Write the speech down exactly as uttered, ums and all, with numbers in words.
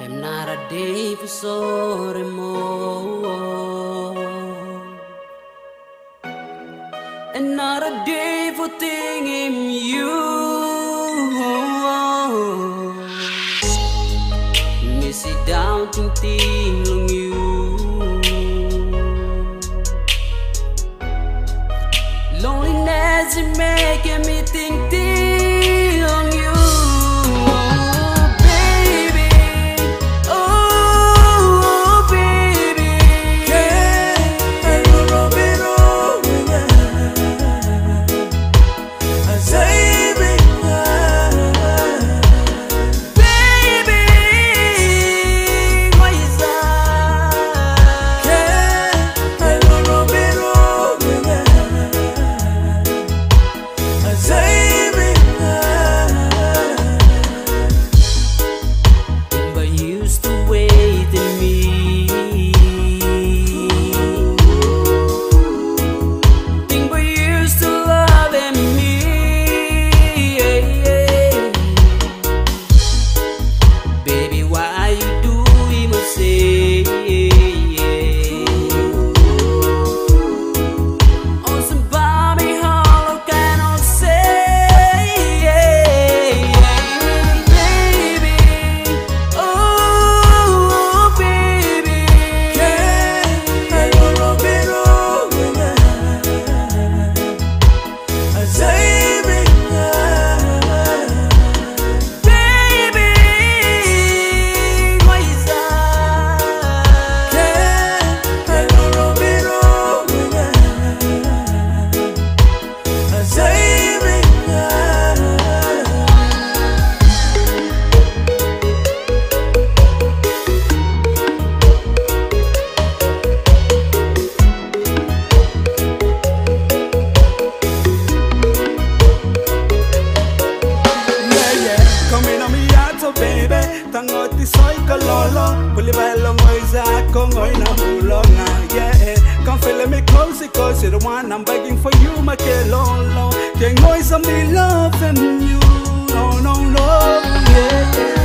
I'm not a day for sorry more, and not a day for thinking you. Me sit down thinking on you. Loneliness is making me think think on you. Soy cololo, puli bello moisa, kongoy na mulona, yeah. Come feel me close, cause you're the one I'm begging for you, my kelolo. Can't noise on me loving you, no, no, no, yeah.